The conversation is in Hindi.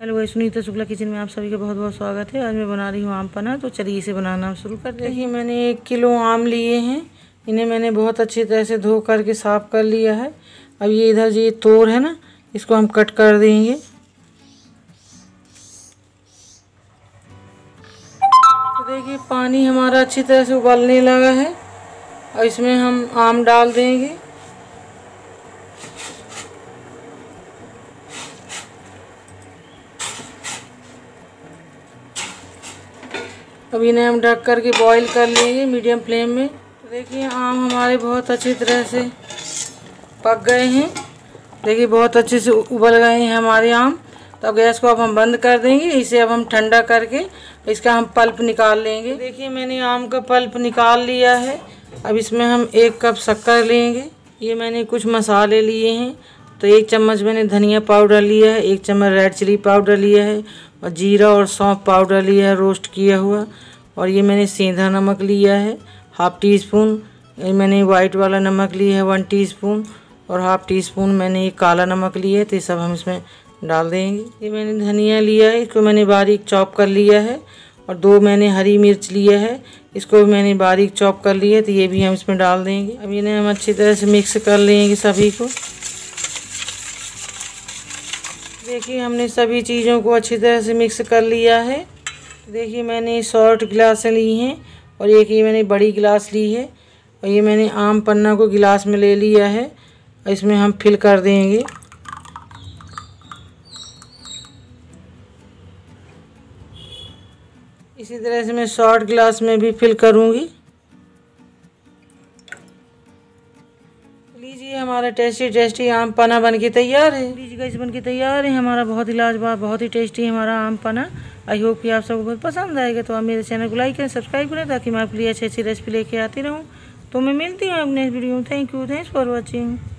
Hello guys, Sunita Shukla kitchen में आप सभी का बहुत बहुत स्वागत है। आज मैं बना रही हूँ आम पन्ना। तो चलिए इसे बनाना शुरू कर देखिए। देखिए मैंने 1 किलो आम लिए हैं। इन्हें मैंने बहुत अच्छी तरह से धो करके साफ़ कर लिया है। अब ये इधर ये तोड़ है ना, इसको हम कट कर देंगे। तो देखिए पानी हमारा अच्छी तरह से उबलने लगा है और इसमें हम आम डाल देंगे। अब इन्हें हम ढक करके बॉईल कर लेंगे मीडियम फ्लेम में। तो देखिए आम हमारे बहुत अच्छी तरह से पक गए हैं। देखिए बहुत अच्छे से उबल गए हैं हमारे आम। तो अब गैस को अब हम बंद कर देंगे। इसे अब हम ठंडा करके इसका हम पल्प निकाल लेंगे। देखिए मैंने आम का पल्प निकाल लिया है। अब इसमें हम 1 कप शक्कर लेंगे। ये मैंने कुछ मसाले लिए हैं। तो 1 चम्मच मैंने धनिया पाउडर लिया है, 1 चम्मच रेड चिली पाउडर लिया है और जीरा और सौंफ पाउडर लिया है रोस्ट किया हुआ। और ये मैंने सेंधा नमक लिया है ½ टीस्पून। मैंने वाइट वाला नमक लिया है 1 टीस्पून और ½ टीस्पून मैंने ये काला नमक लिया है। तो ये सब हम इसमें डाल देंगे। ये मैंने धनिया लिया है, इसको मैंने बारीक चॉप कर लिया है। और 2 मैंने हरी मिर्च लिया है, इसको भी मैंने बारीक चॉप कर लिया है। तो ये भी हम इसमें डाल देंगे। अब इन्हें हम अच्छी तरह से मिक्स कर लेंगे सभी को। देखिए हमने सभी चीज़ों को अच्छी तरह से मिक्स कर लिया है। देखिए मैंने शॉर्ट गिलास ली हैं और एक ये मैंने बड़ी गिलास ली है। और ये मैंने आम पन्ना को गिलास में ले लिया है और इसमें हम फिल कर देंगे। इसी तरह से मैं शॉर्ट गिलास में भी फिल करूँगी। लीजिए हमारा टेस्टी आम पन्ना बनके तैयार है। लीजिए गाइस, बनके तैयार है हमारा बहुत ही लाजवाब, बहुत ही टेस्टी हमारा आम पन्ना। आई होप कि आप सबको बहुत पसंद आएगा। तो आप मेरे चैनल को लाइक करें, सब्सक्राइब करें ताकि मैं आपके लिए अच्छी अच्छी रेसिपी लेके आती रहूँ। तो मैं मिलती हूँ अपने नेक्स्ट वीडियो में। Thank you, thanks for watching.